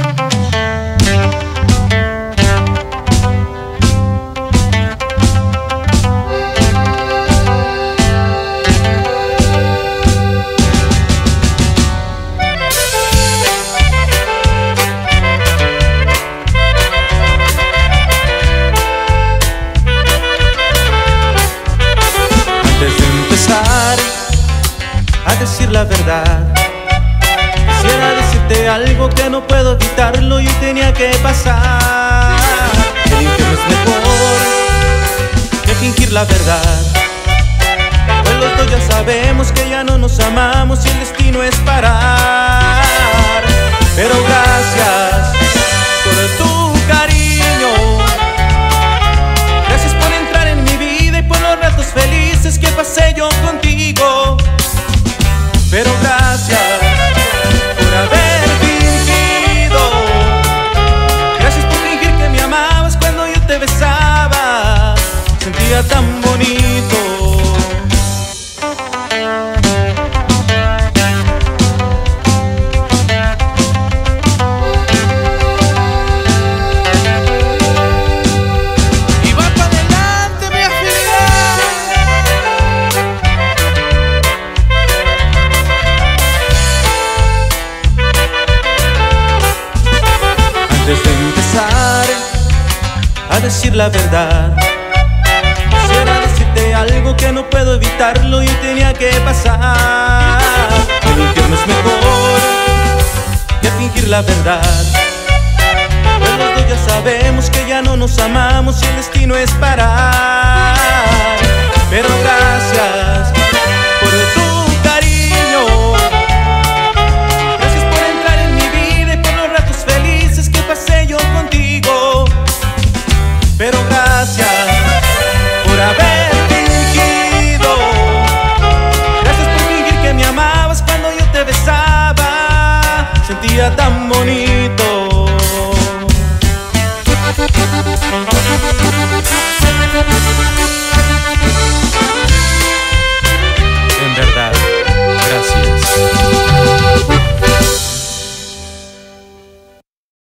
A decir la verdad, quisiera decirte algo que no puedo evitarlo y tenía que pasar. El infierno es mejor que fingir la verdad, pues los dos ya sabemos que ya no nos amamos y el destino es parar. Pero gracias por tu cariño, gracias por entrar en mi vida y por los ratos felices que pasé yo contigo. Pero gracias por haber fingido, gracias por fingir que me amabas cuando yo te besaba, sentía tan bonito. Antes de empezar a decir la verdad, quisiera decirte algo que no puedo evitarlo y tenía que pasar. El infierno es mejor que fingir la verdad, pues los dos ya sabemos que ya no nos amamos y el destino es parar. Pero gracias por tu cariño, gracias por entrar en mi vida y por los ratos felices que pasé yo contigo. Pero gracias por haber fingido, gracias por fingir que me amabas cuando yo te besaba, sentía tan bonito.